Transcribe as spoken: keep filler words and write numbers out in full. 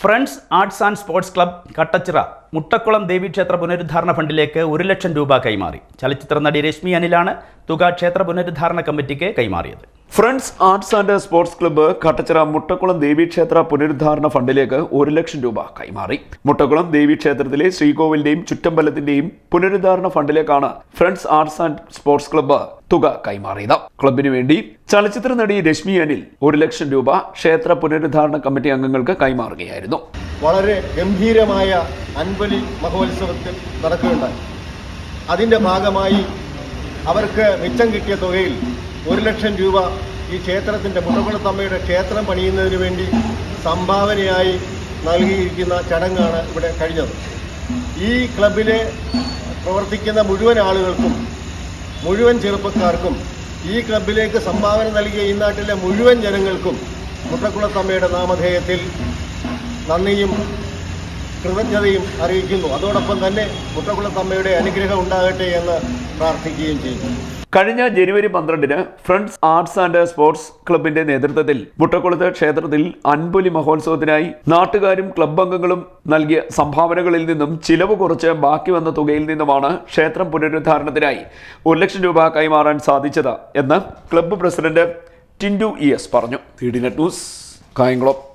Friends arts and sports club Kattachira Muttakkulam ദേവീക്ഷേത്ര പുനരുദ്ധാരണ ഫണ്ടിലേക്ക് ഒരു ലക്ഷം രൂപ കൈമാറി. ചലച്ചിത്ര നടി രശ്മി അനിലാണ് തുക ക്ഷേത്ര പുനരുദ്ധാരണ കമ്മിറ്റിക്ക് കൈമാറിയത്. Friends arts and sports club Kattachira Muttakkulam ദേവീക്ഷേത്ര പുനരുദ്ധാരണ ഫണ്ടിലേക്ക് ഒരു ലക്ഷം രൂപ കൈമാറി. മുട്ടക്കുളം ദേവീക്ഷേത്രത്തിലെ ശ്രീകോവിലിന്റെയും ചുറ്റമ്പലത്തിന്റെയും പുനരുദ്ധാരണ ഫണ്ടിലേക്കാണ് friends arts and sports club തുക കൈമാറിയത്. ക്ലബിനു വേണ്ടി ചലച്ചിത്ര നടി രശ്മി അനിൽ ഒരു ലക്ഷം രൂപ ക്ഷേത്ര പുനരുദ്ധാരണ കമ്മിറ്റി അംഗങ്ങൾക്ക് കൈമാറുകയായിരുന്നു. വളരെ ഗംഭീരമായ അൻപലി മഹോത്സവത്തിൽ നടക്കുകയുണ്ടായി. അതിൻ്റെ ഭാഗമായി അവർക്ക് മിച്ചം കിട്ടിയ തുകയിൽ ഒരു ലക്ഷം രൂപ ഈ ക്ഷേത്രത്തിൻ്റെ മുട്ടക്കുളത്തമ്മയുടെ ക്ഷേത്രം പണിയുന്നതിന് വേണ്ടി സംഭാവനയായി നൽകിയിരിക്കുന്ന ചടങ്ങാണ് ഇവിടെ കഴിഞ്ഞത്. ഈ ക്ലബിലെ പ്രവർത്തിക്കുന്ന മുഴുവൻ ആളുകൾക്കും മുഴുവൻ ചെറുപ്പക്കാർക്കും ഈ ക്ലബിലേക്ക് സംഭാവന നൽകിയ ഈ നാട്ടിലെ മുഴുവൻ ജനങ്ങൾക്കും മുട്ടക്കുളത്തമ്മയുടെ നാമധേയത്തിൽ നന്ദിയും കൃതജ്ഞതയും അറിയിക്കുന്നു. അതോടൊപ്പം തന്നെ മുട്ടക്കുളത്തമ്മയുടെ അനുഗ്രഹം ഉണ്ടാകട്ടെ എന്ന് പ്രാർത്ഥിക്കുകയും ചെയ്യുന്നു. കഴിഞ്ഞ ജനുവരി പന്ത്രണ്ടിന് ഫ്രണ്ട്സ് ആർട്സ് ആൻഡ് സ്പോർട്സ് ക്ലബിന്റെ നേതൃത്വത്തിൽ മുട്ടക്കുളത്ത് ക്ഷേത്രത്തിൽ അൻപൊലി മഹോത്സവത്തിനായി നാട്ടുകാരും ക്ലബ് അംഗങ്ങളും നൽകിയ സംഭാവനകളിൽ നിന്നും ചിലവ് കുറച്ച് ബാക്കി വന്ന തുകയിൽ നിന്നുമാണ് ക്ഷേത്രം പുനരുദ്ധാരണത്തിനായി ഒരു ലക്ഷം രൂപ കൈമാറാൻ സാധിച്ചത് എന്ന് club president Tindu E S പറഞ്ഞു. C D Net News, Kayamkulam.